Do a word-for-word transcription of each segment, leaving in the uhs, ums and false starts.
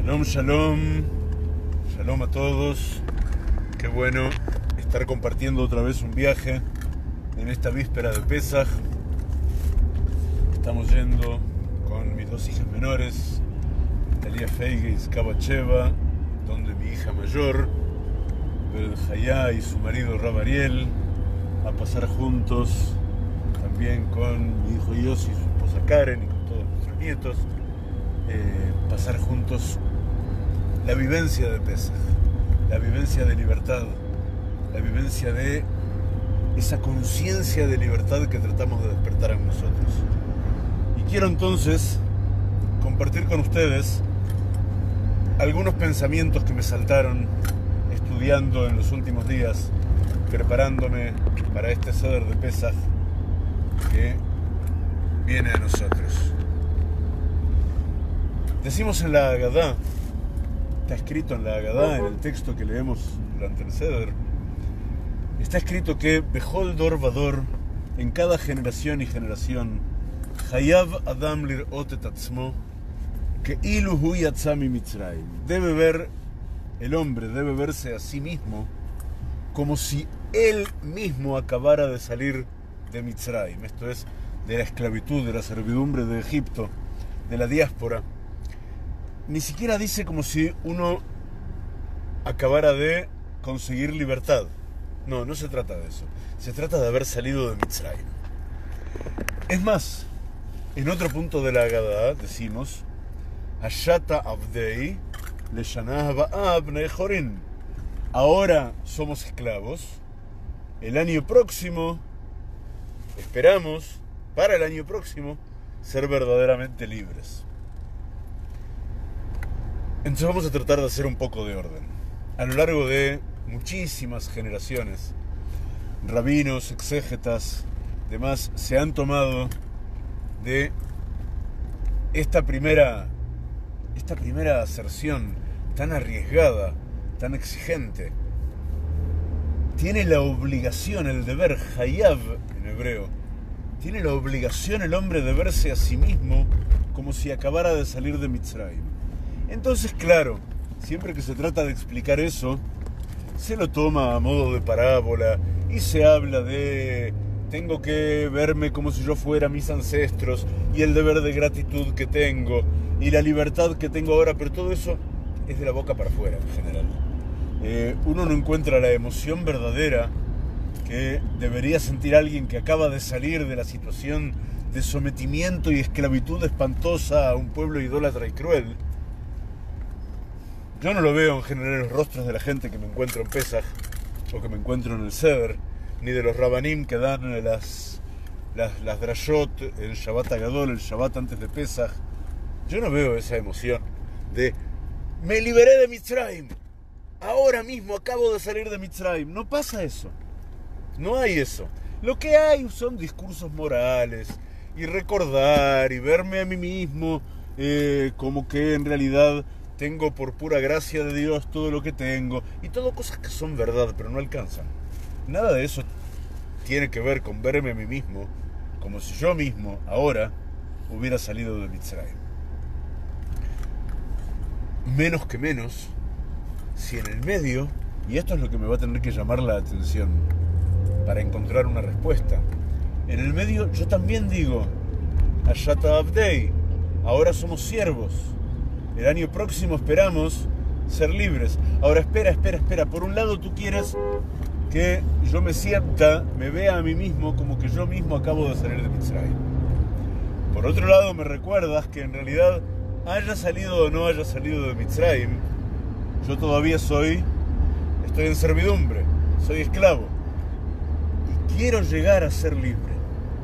Shalom, shalom, shalom a todos. Qué bueno estar compartiendo otra vez un viaje en esta víspera de Pesaj. Estamos yendo con mis dos hijas menores, Talia Feige y Skaba Cheva, donde mi hija mayor, Bel Hayá, y su marido Rab Ariel, a pasar juntos también con mi hijo Yossi y su esposa Karen y con todos nuestros nietos. Eh, pasar juntos la vivencia de Pesaj, la vivencia de libertad, la vivencia de esa conciencia de libertad que tratamos de despertar en nosotros. Y quiero entonces compartir con ustedes algunos pensamientos que me saltaron estudiando en los últimos días, preparándome para este Seder de Pesaj que viene a nosotros. Decimos en la Agadá, está escrito en la Agadá, en el texto que leemos durante el Seder, está escrito que Bechol Dor Vador, en cada generación y generación, Hayav Adam Lirot et Atzmo, que ilu hu yatza mi Mitzrayim. Debe ver, el hombre debe verse a sí mismo como si él mismo acabara de salir de Mitzrayim, esto es, de la esclavitud, de la servidumbre de Egipto, de la diáspora. Ni siquiera dice como si uno acabara de conseguir libertad. No, no se trata de eso. Se trata de haber salido de Mitzrayim. Es más, en otro punto de la Agadá decimos Hashata Avdei Leshanah Ha'abah Bnei Jorin. Ahora somos esclavos. El año próximo esperamos, para el año próximo, ser verdaderamente libres. Entonces vamos a tratar de hacer un poco de orden. A lo largo de muchísimas generaciones, rabinos, exégetas, demás, se han tomado de esta primera, esta primera aserción tan arriesgada, tan exigente. Tiene la obligación, el deber, hayav en hebreo, tiene la obligación el hombre de verse a sí mismo como si acabara de salir de Mitzrayim. Entonces, claro, siempre que se trata de explicar eso, se lo toma a modo de parábola y se habla de tengo que verme como si yo fuera mis ancestros y el deber de gratitud que tengo y la libertad que tengo ahora, pero todo eso es de la boca para afuera en general. Eh, uno no encuentra la emoción verdadera que debería sentir alguien que acaba de salir de la situación de sometimiento y esclavitud espantosa a un pueblo idólatra y cruel. Yo no lo veo en general en los rostros de la gente que me encuentro en Pesaj o que me encuentro en el Seder, ni de los Rabanim que dan las, las, las drashot, el Shabbat Agadol, el Shabbat antes de Pesaj. Yo no veo esa emoción de me liberé de Mitzrayim, ahora mismo acabo de salir de Mitzrayim. No pasa eso, no hay eso. Lo que hay son discursos morales y recordar y verme a mí mismo eh, como que en realidad tengo por pura gracia de Dios todo lo que tengo, y todo cosas que son verdad, pero no alcanzan. Nada de eso tiene que ver con verme a mí mismo como si yo mismo, ahora, hubiera salido de Mitzrayim. Menos que menos, si en el medio, y esto es lo que me va a tener que llamar la atención para encontrar una respuesta, en el medio yo también digo, Hashata Avdei, ahora somos siervos. El año próximo esperamos ser libres. Ahora espera, espera, espera. Por un lado tú quieres que yo me sienta, me vea a mí mismo como que yo mismo acabo de salir de Mitzrayim. Por otro lado me recuerdas que en realidad haya salido o no haya salido de Mitzrayim, yo todavía soy, estoy en servidumbre, soy esclavo. Y quiero llegar a ser libre.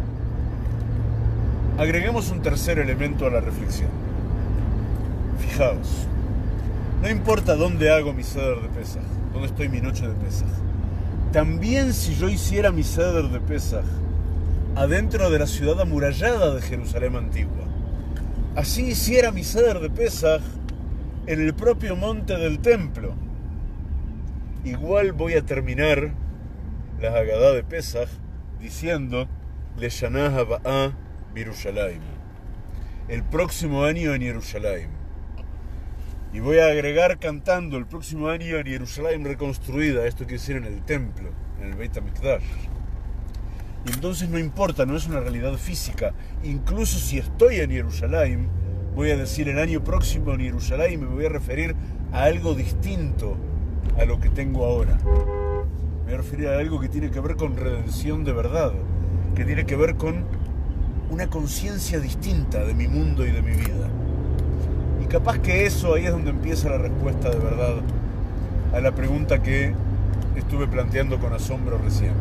Agreguemos un tercer elemento a la reflexión. Fijaos, no importa dónde hago mi Seder de Pesaj, dónde estoy mi noche de Pesaj. También si yo hiciera mi Seder de Pesaj adentro de la ciudad amurallada de Jerusalén antigua, así hiciera mi Seder de Pesaj en el propio monte del templo, igual voy a terminar la Agadá de Pesaj diciendo Leshanah Ha'abah Birushalayim, el próximo año en Jerusalén. Y voy a agregar cantando el próximo año en Jerusalén reconstruida, esto quiere decir en el templo, en el Beit HaMikdash. Y entonces no importa, no es una realidad física. Incluso si estoy en Jerusalén, voy a decir el año próximo en Jerusalén y me voy a referir a algo distinto a lo que tengo ahora. Me voy a referir a algo que tiene que ver con redención de verdad, que tiene que ver con una conciencia distinta de mi mundo y de mi vida. Y capaz que eso ahí es donde empieza la respuesta de verdad a la pregunta que estuve planteando con asombro recién.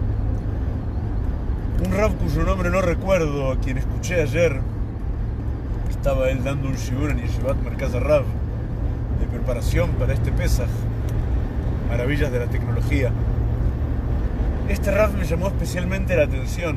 Un Rav cuyo nombre no recuerdo, a quien escuché ayer, estaba él dando un shiur en Yeshivat Merkaz Rav de preparación para este Pesaj, maravillas de la tecnología. Este Rav me llamó especialmente la atención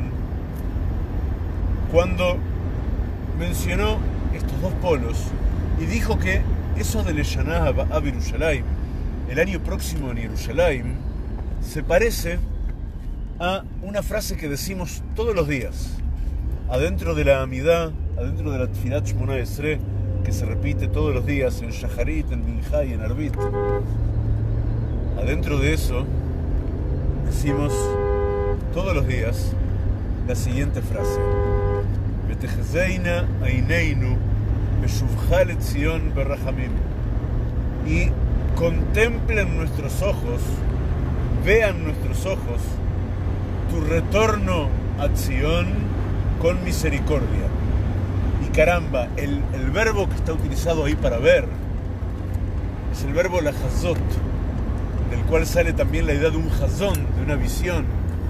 cuando mencionó estos dos polos y dijo que eso de Leshanah a Yerushalayim, el año próximo en Jerusalén, se parece a una frase que decimos todos los días, adentro de la Amidá, adentro de la Tfilat Shmona Esrei, que se repite todos los días en Shaharit, en Minjá y en Arbit. Adentro de eso decimos todos los días la siguiente frase: Betechzeina aineinu beshuvcha leTzion berachamim. Y contemplen nuestros ojos, vean nuestros ojos tu retorno a Sion con misericordia. Y caramba, el, el verbo que está utilizado ahí para ver es el verbo lahazot, del cual sale también la idea de un hazón, de una visión.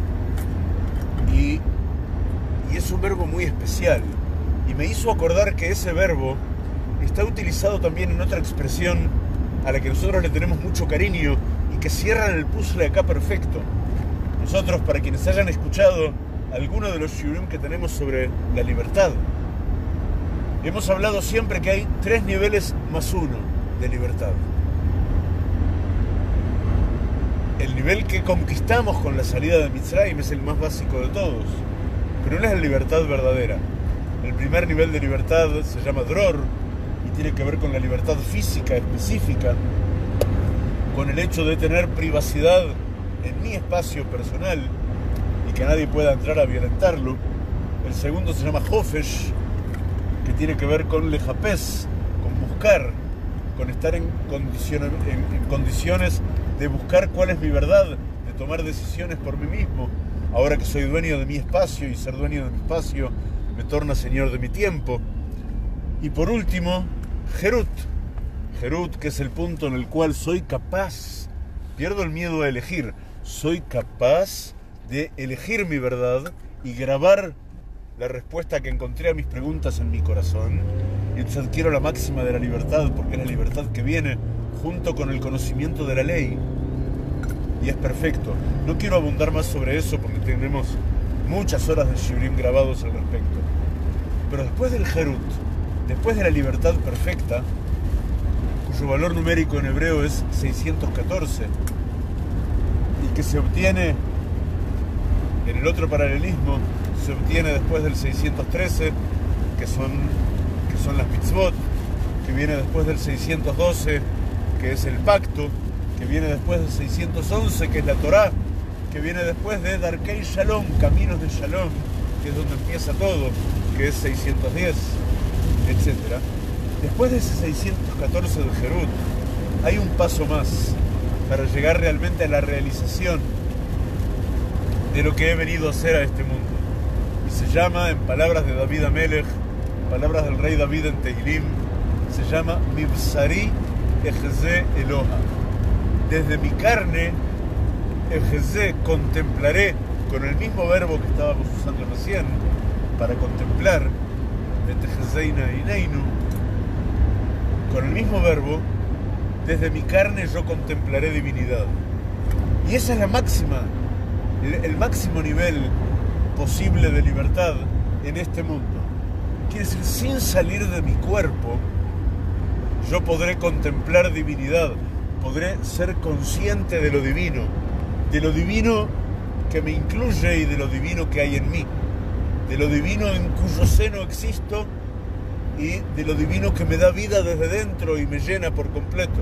Y, y es un verbo muy especial. Y me hizo acordar que ese verbo está utilizado también en otra expresión a la que nosotros le tenemos mucho cariño y que cierran el puzzle acá perfecto. Nosotros, para quienes hayan escuchado alguno de los shiurim que tenemos sobre la libertad, hemos hablado siempre que hay tres niveles más uno de libertad. El nivel que conquistamos con la salida de Mitzrayim es el más básico de todos, pero no es la libertad verdadera. El primer nivel de libertad se llama Dror y tiene que ver con la libertad física específica, con el hecho de tener privacidad en mi espacio personal y que nadie pueda entrar a violentarlo. El segundo se llama Hofesh, que tiene que ver con lejapés, con buscar, con estar en, condicion, en, en condiciones de buscar cuál es mi verdad, de tomar decisiones por mí mismo. Ahora que soy dueño de mi espacio y ser dueño de mi espacio me torna señor de mi tiempo. Y por último, Herut. Herut, que es el punto en el cual soy capaz, pierdo el miedo a elegir, soy capaz de elegir mi verdad y grabar la respuesta que encontré a mis preguntas en mi corazón. Y entonces adquiero la máxima de la libertad, porque es la libertad que viene junto con el conocimiento de la ley. Y es perfecto. No quiero abundar más sobre eso porque tenemos muchas horas de shiurim grabados al respecto. Pero después del Herut, después de la libertad perfecta, cuyo valor numérico en hebreo es seiscientos catorce, y que se obtiene en el otro paralelismo, se obtiene después del seiscientos trece, que son, que son las mitzvot, que viene después del seiscientos doce, que es el pacto, que viene después del seiscientos once, que es la Torá, que viene después de Darkei Shalom, caminos de Shalom, que es donde empieza todo, que es seiscientos diez, etcétera. Después de ese seiscientos catorce del Herut, hay un paso más para llegar realmente a la realización de lo que he venido a hacer a este mundo. Y se llama, en palabras de David Amelech, palabras del rey David en Tehilim, se llama Mibsari Ejeze Eloha. Desde mi carne, Ejeze, contemplaré, con el mismo verbo que estábamos usando recién, para contemplar, Betejezeina Ineinu, con el mismo verbo, desde mi carne yo contemplaré divinidad. Y esa es la máxima, el, el máximo nivel posible de libertad en este mundo. Quiere decir, sin salir de mi cuerpo, yo podré contemplar divinidad, podré ser consciente de lo divino, de lo divino que me incluye y de lo divino que hay en mí, de lo divino en cuyo seno existo y de lo divino que me da vida desde dentro y me llena por completo.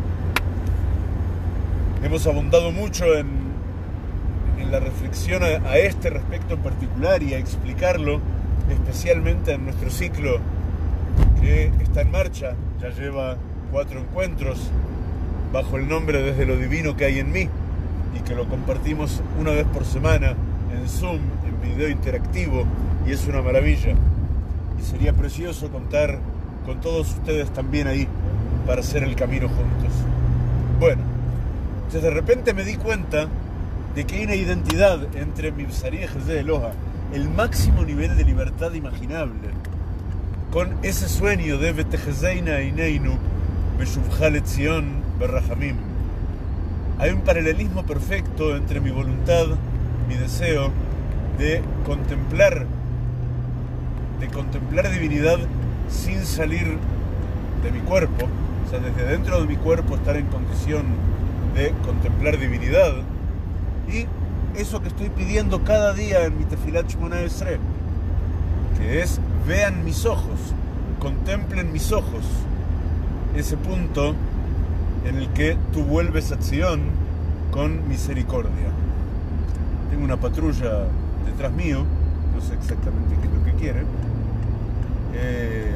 Hemos abundado mucho en, en la reflexión a, a este respecto en particular y a explicarlo, especialmente en nuestro ciclo que está en marcha, ya lleva cuatro encuentros bajo el nombre Desde lo divino que hay en mí, y que lo compartimos una vez por semana en Zoom, en video interactivo, y es una maravilla. Y sería precioso contar con todos ustedes también ahí para hacer el camino juntos. Bueno, entonces de repente me di cuenta de que hay una identidad entre mi Bsari de Eloha, el máximo nivel de libertad imaginable, con ese sueño de Betejezeina Ineinu Beshuvcha Letzion Berrahamim. Hay un paralelismo perfecto entre mi voluntad, mi deseo de contemplar, de contemplar divinidad sin salir de mi cuerpo, o sea, desde dentro de mi cuerpo estar en condición de contemplar divinidad, y eso que estoy pidiendo cada día en mi Tefilat Shmona Esrei, que es: vean mis ojos, contemplen mis ojos, ese punto en el que tú vuelves a Sion con misericordia. Tengo una patrulla detrás mío, no sé exactamente qué es lo que quiere. Eh,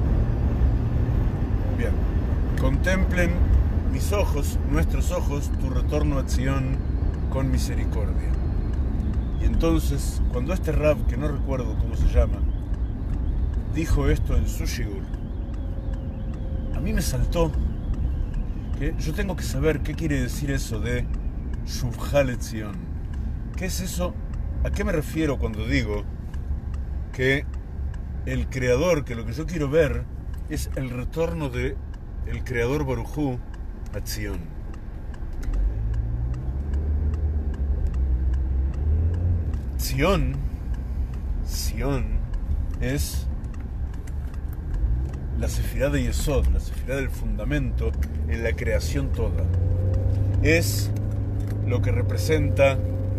bien, contemplen mis ojos, nuestros ojos, tu retorno a Sion con misericordia. Y entonces, cuando este Rab, que no recuerdo cómo se llama, dijo esto en su shiur, a mí me saltó que yo tengo que saber qué quiere decir eso de Shuvcha Letzion. ¿Qué es eso? ¿A qué me refiero cuando digo que el Creador, que lo que yo quiero ver es el retorno de el Creador Baruj Hu a Sion? Sion, Sion es la sefirá de Yesod, la sefirá del fundamento en la creación toda. Es lo que representa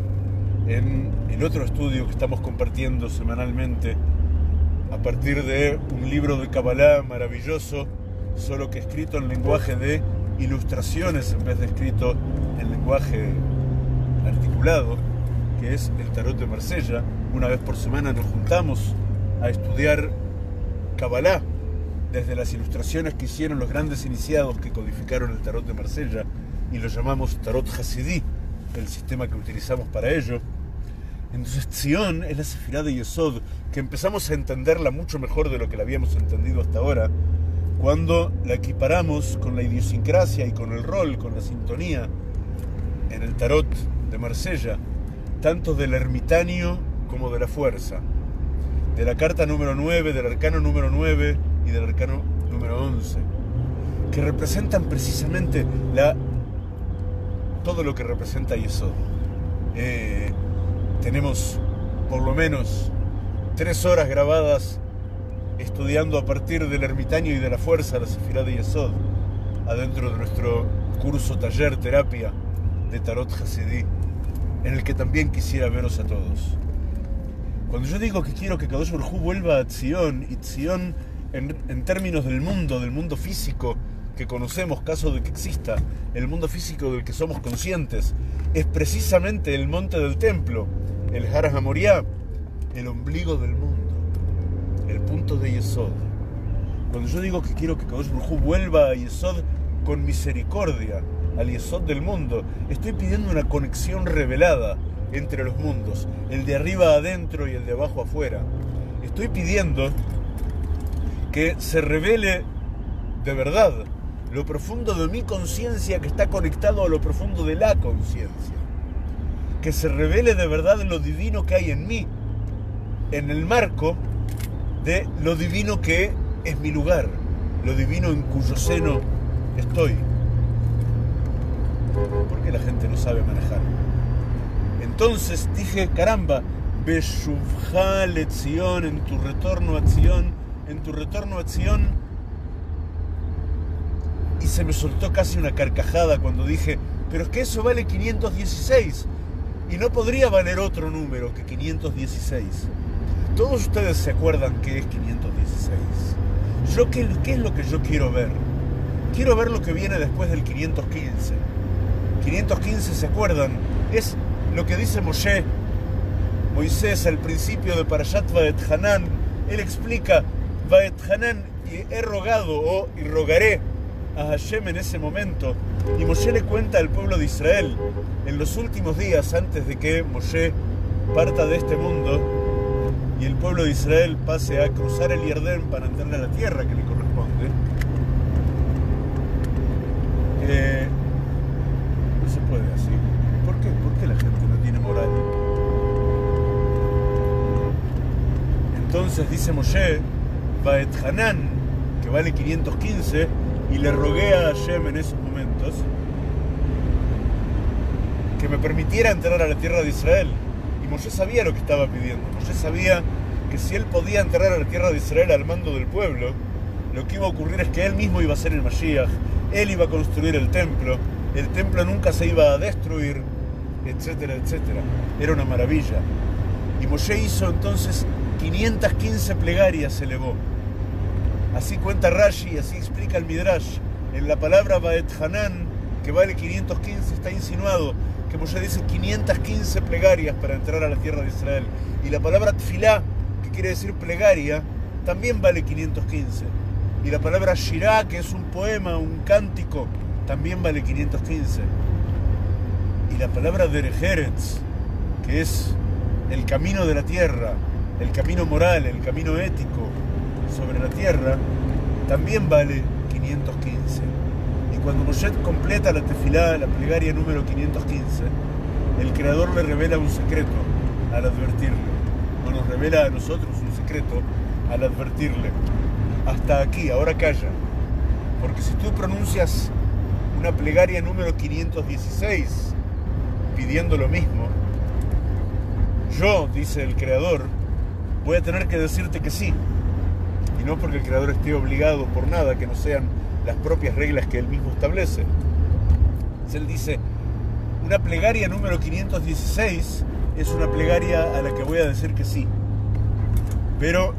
en el otro estudio que estamos compartiendo semanalmente a partir de un libro de Kabbalah maravilloso, solo que escrito en lenguaje de ilustraciones en vez de escrito en lenguaje articulado, que es el Tarot de Marsella. Una vez por semana nos juntamos a estudiar Kabbalah desde las ilustraciones que hicieron los grandes iniciados que codificaron el Tarot de Marsella, y lo llamamos Tarot Hasidí, el sistema que utilizamos para ello. Entonces Sion es la sefirá de Yesod, que empezamos a entenderla mucho mejor de lo que la habíamos entendido hasta ahora, cuando la equiparamos con la idiosincrasia y con el rol, con la sintonía en el Tarot de Marsella, tanto del ermitaño como de la fuerza, de la carta número nueve, del arcano número nueve y del arcano número once, que representan precisamente la, todo lo que representa Yesod. Eh, tenemos por lo menos tres horas grabadas estudiando a partir del ermitaño y de la fuerza la sefirá de Yesod, adentro de nuestro curso, taller, terapia de Tarot Hasidí, en el que también quisiera veros a todos. Cuando yo digo que quiero que Kadosh Baruj Hu vuelva a Sion, y Sion en, en términos del mundo, del mundo físico que conocemos, caso de que exista, el mundo físico del que somos conscientes, es precisamente el monte del templo, el Har HaMoriah, el ombligo del mundo, el punto de Yesod. Cuando yo digo que quiero que Kadosh Baruj Hu vuelva a Yesod con misericordia, al Yesod del mundo, estoy pidiendo una conexión revelada entre los mundos, el de arriba adentro y el de abajo afuera. Estoy pidiendo que se revele de verdad lo profundo de mi conciencia, que está conectado a lo profundo de la conciencia. Que se revele de verdad lo divino que hay en mí, en el marco de lo divino que es mi lugar, lo divino en cuyo seno estoy. Porque la gente no sabe manejar. Entonces dije, caramba, Beshuvcha Letzion, en tu retorno a Sion, en tu retorno a Sion, y se me soltó casi una carcajada cuando dije, pero es que eso vale quinientos dieciséis, y no podría valer otro número que quinientos dieciséis. Todos ustedes se acuerdan que es quinientos dieciséis. ¿Yo qué, qué es lo que yo quiero ver? Quiero ver lo que viene después del quinientos quince. quinientos quince, ¿se acuerdan? Es lo que dice Moshe, Moisés al principio de Parashat Vaethanan. Él explica, Vaethanan, y he rogado, o y rogaré a Hashem en ese momento. Y Moshe le cuenta al pueblo de Israel, en los últimos días antes de que Moshe parta de este mundo y el pueblo de Israel pase a cruzar el Yardén para entrar a la tierra que le corresponde, eh, no se puede así. ¿Por qué? ¿Por qué la gente no tiene moral? Entonces dice Moshe, Vaethanan, que vale quinientos quince, y le rogué a Hashem en esos momentos que me permitiera entrar a la tierra de Israel. Y Moshe sabía lo que estaba pidiendo. Moshe sabía que si él podía entrar a la tierra de Israel al mando del pueblo, lo que iba a ocurrir es que él mismo iba a ser el Mashiach, él iba a construir el templo, el templo nunca se iba a destruir, etcétera, etcétera. Era una maravilla. Y Moshe hizo entonces quinientas quince plegarias, se elevó. Así cuenta Rashi, así explica el Midrash. En la palabra Vaethanan, que vale quinientos quince, está insinuado que Moshe dice quinientas quince plegarias para entrar a la tierra de Israel. Y la palabra Tfilá, que quiere decir plegaria, también vale quinientos quince. Y la palabra Shirah, que es un poema, un cántico, también vale quinientos quince. Y la palabra Derech Eretz, que es el camino de la tierra, el camino moral, el camino ético sobre la tierra, también vale quinientos quince. Y cuando Moshe completa la tefilá, la plegaria número quinientos quince, el Creador le revela un secreto al advertirle, o nos revela a nosotros un secreto al advertirle. Hasta aquí, ahora calla, porque si tú pronuncias una plegaria número quinientos dieciséis pidiendo lo mismo, yo, dice el Creador, voy a tener que decirte que sí. Y no porque el Creador esté obligado por nada, que no sean las propias reglas que Él mismo establece. Él dice, una plegaria número quinientos dieciséis es una plegaria a la que voy a decir que sí. Pero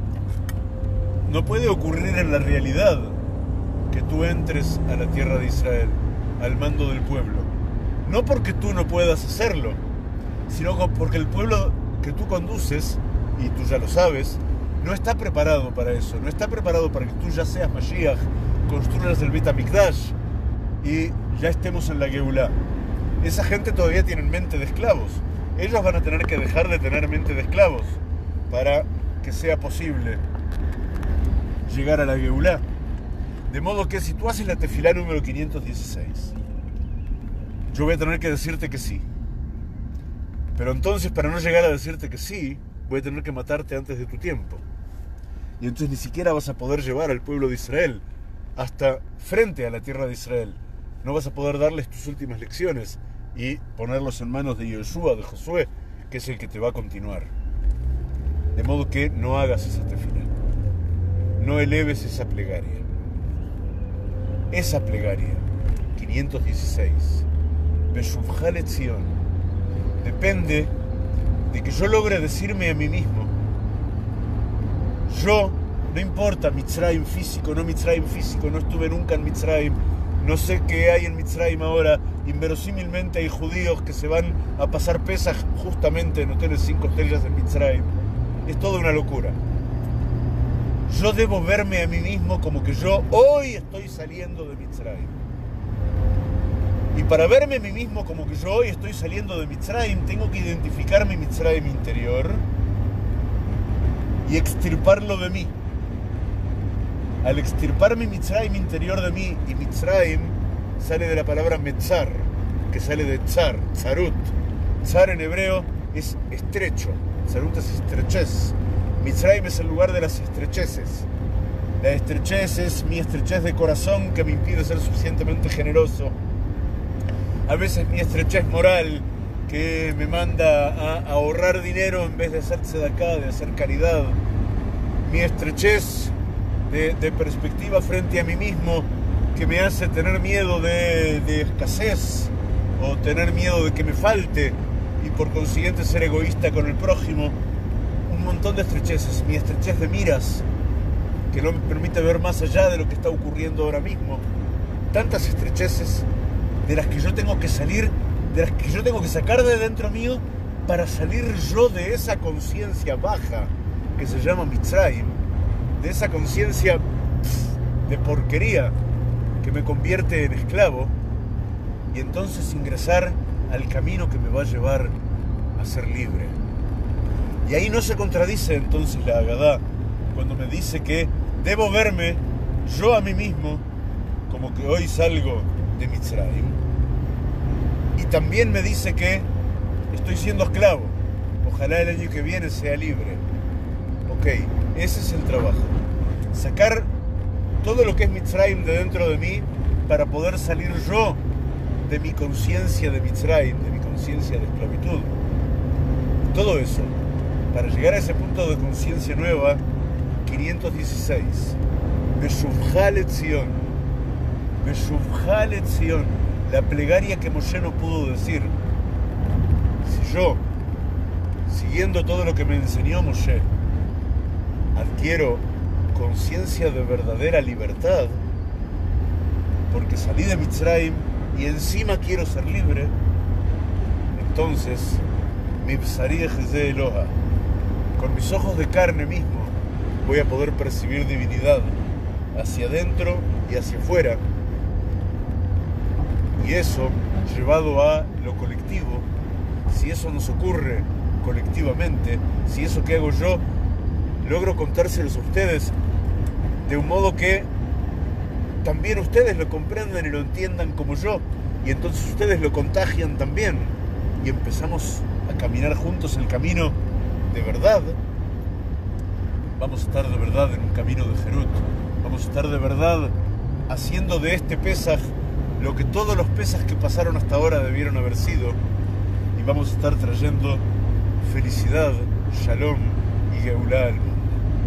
no puede ocurrir en la realidad que tú entres a la tierra de Israel, al mando del pueblo. No porque tú no puedas hacerlo, sino porque el pueblo que tú conduces, y tú ya lo sabes, no está preparado para eso, no está preparado para que tú ya seas Mashiach, construyas el Bet HaMikdash y ya estemos en la Geulá. Esa gente todavía tiene mente de esclavos. Ellos van a tener que dejar de tener mente de esclavos para que sea posible llegar a la Geulá. De modo que si tú haces la tefilá número quinientos dieciséis, yo voy a tener que decirte que sí. Pero entonces, para no llegar a decirte que sí, voy a tener que matarte antes de tu tiempo. Y entonces ni siquiera vas a poder llevar al pueblo de Israel hasta frente a la tierra de Israel. No vas a poder darles tus últimas lecciones y ponerlos en manos de Yoshua, de Josué, que es el que te va a continuar. De modo que no hagas esa tefilá. No eleves esa plegaria. Esa plegaria, quinientos dieciséis, Beshuvcha Lezion, depende de que yo logre decirme a mí mismo, yo, no importa Mitzrayim físico, no Mitzrayim físico, no estuve nunca en Mitzrayim, no sé qué hay en Mitzrayim ahora, inverosímilmente hay judíos que se van a pasar Pesaj justamente en hoteles cinco estrellas en Mitzrayim, es toda una locura. Yo debo verme a mí mismo como que yo hoy estoy saliendo de Mitzrayim. Y para verme a mí mismo como que yo hoy estoy saliendo de Mitzrayim, tengo que identificar mi Mitzrayim interior y extirparlo de mí. Al extirpar mi Mitzrayim interior de mí, y Mitzrayim sale de la palabra Metzar, que sale de Tzar, Tzarut. Tzar en hebreo es estrecho, Tzarut es estrechez. Mitzrayim es el lugar de las estrecheces. La estrechez es mi estrechez de corazón que me impide ser suficientemente generoso. A veces mi estrechez moral que me manda a ahorrar dinero en vez de hacer tzedakah, de hacer caridad. Mi estrechez de, de perspectiva frente a mí mismo que me hace tener miedo de, de escasez o tener miedo de que me falte y por consiguiente ser egoísta con el prójimo. Un montón de estrecheces. Mi estrechez de miras, que no me permite ver más allá de lo que está ocurriendo ahora mismo. Tantas estrecheces de las que yo tengo que salir, de las que yo tengo que sacar de dentro mío para salir yo de esa conciencia baja que se llama Mitzrayim, de esa conciencia de porquería que me convierte en esclavo, y entonces ingresar al camino que me va a llevar a ser libre. Y ahí no se contradice entonces la Agadá cuando me dice que debo verme yo a mí mismo como que hoy salgo de Mitzrayim, y también me dice que estoy siendo esclavo, ojalá el año que viene sea libre. Ok, ese es el trabajo, sacar todo lo que es Mitzrayim de dentro de mí para poder salir yo de mi conciencia de Mitzrayim, de mi conciencia de esclavitud. Todo eso, para llegar a ese punto de conciencia nueva, quinientos dieciséis, Beshuvcha Lezion, Beshuvcha Lezion, la plegaria que Moshe no pudo decir. Si yo, siguiendo todo lo que me enseñó Moshe, adquiero conciencia de verdadera libertad, porque salí de Mitzrayim y encima quiero ser libre, entonces, Mibsari Ejeze Eloha, con mis ojos de carne mismo, voy a poder percibir divinidad hacia adentro y hacia afuera. Y eso, llevado a lo colectivo, si eso nos ocurre colectivamente, si eso que hago yo logro contárselos a ustedes de un modo que también ustedes lo comprendan y lo entiendan como yo, y entonces ustedes lo contagian también, y empezamos a caminar juntos el camino de verdad, vamos a estar de verdad en un camino de Jerut, vamos a estar de verdad haciendo de este Pesaj lo que todos los Pesaj que pasaron hasta ahora debieron haber sido, y vamos a estar trayendo felicidad, shalom y geulá al mundo.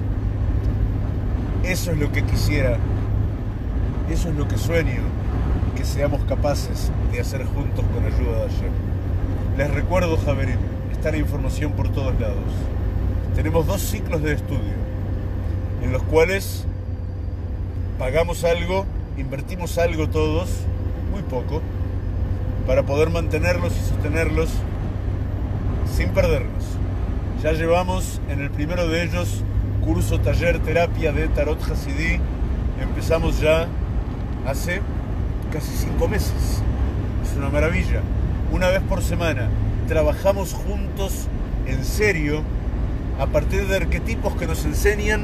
Eso es lo que quisiera, eso es lo que sueño que seamos capaces de hacer juntos con ayuda de Hashem. Les recuerdo, Javerim, está la información por todos lados. Tenemos dos ciclos de estudio en los cuales pagamos algo, invertimos algo todos, muy poco, para poder mantenerlos y sostenerlos sin perdernos. Ya llevamos en el primero de ellos curso, taller, terapia de Tarot Hasidí. Empezamos ya hace casi cinco meses. Es una maravilla. Una vez por semana trabajamos juntos en serio a partir de arquetipos que nos enseñan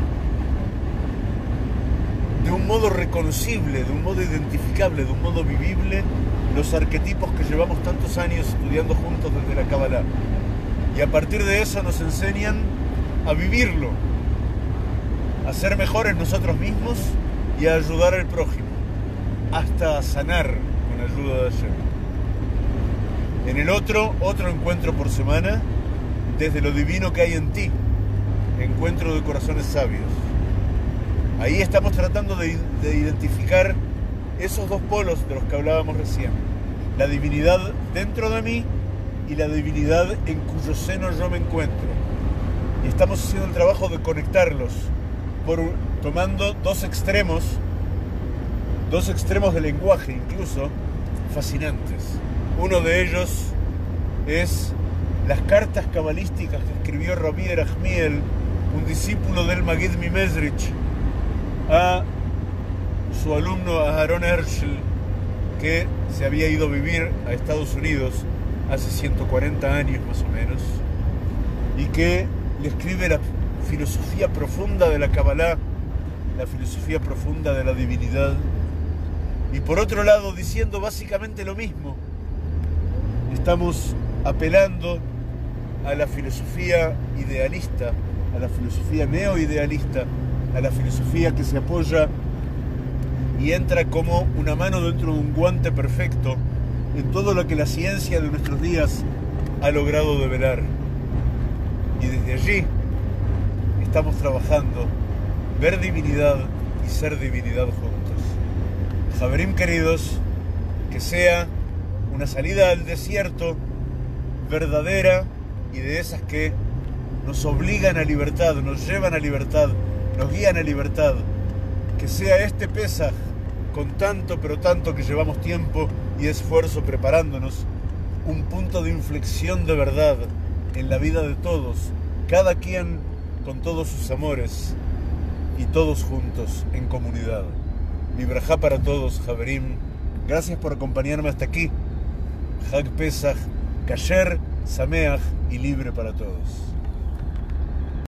de un modo reconocible, de un modo identificable, de un modo vivible, los arquetipos que llevamos tantos años estudiando juntos desde la Kabbalah. Y a partir de eso nos enseñan a vivirlo, a ser mejores nosotros mismos y a ayudar al prójimo, hasta a sanar con ayuda de Hashem. En el otro, otro encuentro por semana, desde lo divino que hay en ti, encuentro de corazones sabios. Ahí estamos tratando de, de identificar esos dos polos de los que hablábamos recién, la divinidad dentro de mí y la divinidad en cuyo seno yo me encuentro. Y estamos haciendo el trabajo de conectarlos, por, tomando dos extremos, dos extremos del lenguaje incluso, fascinantes. Uno de ellos es las cartas cabalísticas que escribió Rabbi Erachmiel, un discípulo del Magid Mimezrich, a su alumno Aharon Herschel, que se había ido a vivir a Estados Unidos hace ciento cuarenta años más o menos, y que le escribe la filosofía profunda de la Kabbalah, la filosofía profunda de la divinidad, y por otro lado diciendo básicamente lo mismo. Estamos apelando a la filosofía idealista, a la filosofía neoidealista, a la filosofía que se apoya y entra como una mano dentro de un guante perfecto en todo lo que la ciencia de nuestros días ha logrado develar. Y desde allí estamos trabajando ver divinidad y ser divinidad juntos. Javerim queridos, que sea una salida al desierto verdadera y de esas que nos obligan a libertad, nos llevan a libertad, nos guían a libertad, que sea este Pesaj, con tanto pero tanto que llevamos tiempo y esfuerzo preparándonos, un punto de inflexión de verdad en la vida de todos, cada quien con todos sus amores y todos juntos en comunidad. Mi brajá para todos, Javerim. Gracias por acompañarme hasta aquí. Hag Pesach, Kasher, Sameach y libre para todos.